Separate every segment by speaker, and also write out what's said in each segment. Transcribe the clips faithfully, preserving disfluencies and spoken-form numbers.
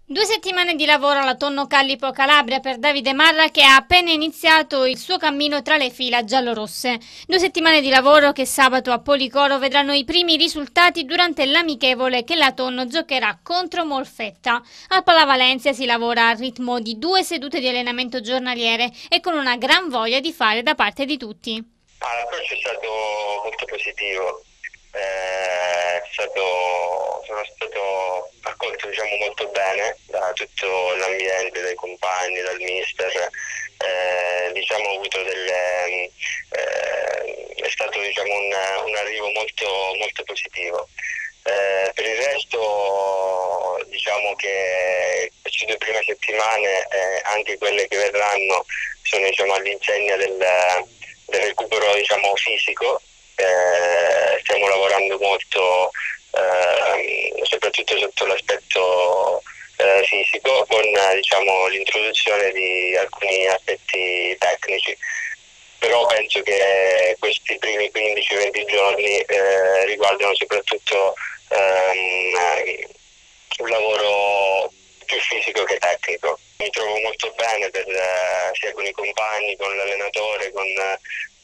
Speaker 1: Due settimane di lavoro alla Tonno Callipo Calabria per Davide Marra che ha appena iniziato il suo cammino tra le fila giallorosse. Due settimane di lavoro che sabato a Policoro vedranno i primi risultati durante l'amichevole che la Tonno giocherà contro Molfetta. Al Pala Valencia si lavora al ritmo di due sedute di allenamento giornaliere e con una gran voglia di fare da parte di tutti.
Speaker 2: Ah, l'approccio è stato molto positivo, eh, è stato, sono stato accolto diciamo, molto bene da tutto l'ambiente, dai compagni, dal mister, eh, diciamo, ho avuto delle, eh, è stato diciamo, un, un arrivo molto, molto positivo. Eh, per il resto diciamo che queste due prime settimane, eh, anche quelle che verranno, sono diciamo, all'insegna del del recupero diciamo, fisico, eh, stiamo lavorando molto eh, soprattutto sotto l'aspetto eh, fisico con diciamo, l'introduzione di alcuni aspetti tecnici, però penso che questi primi quindici venti giorni eh, riguardano soprattutto ehm, un lavoro più fisico che tecnico. Mi trovo molto bene per, eh, sia con i compagni, con l'allenatore, con eh,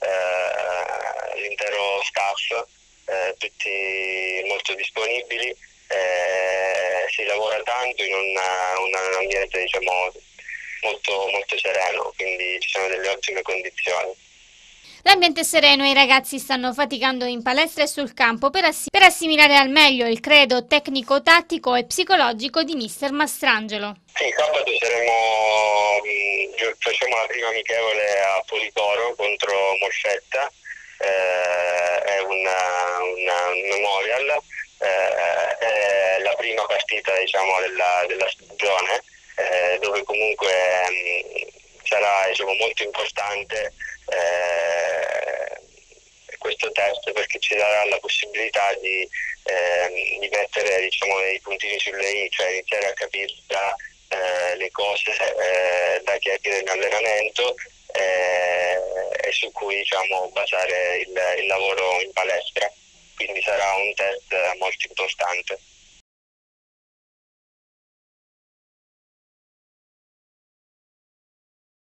Speaker 2: l'intero staff, eh, tutti molto disponibili. Eh, si lavora tanto in una, una, un ambiente diciamo, molto, molto sereno, quindi ci sono delle ottime condizioni.
Speaker 1: L'ambiente è sereno e i ragazzi stanno faticando in palestra e sul campo per, assi- per assimilare al meglio il credo tecnico-tattico e psicologico di mister Mastrangelo.
Speaker 2: Sì, sabato saremo, mh, facciamo la prima amichevole a Policoro contro Molfetta, eh, è una, una, un memorial, eh, è la prima partita diciamo, della, della stagione, eh, dove comunque mh, sarà diciamo, molto importante eh, questo test perché ci darà la possibilità di, eh, di mettere diciamo, dei puntini sulle i, cioè iniziare a capire già eh, le cose eh, da chiarire in allenamento eh, e su cui diciamo, basare il, il lavoro in palestra. Quindi sarà un test molto importante.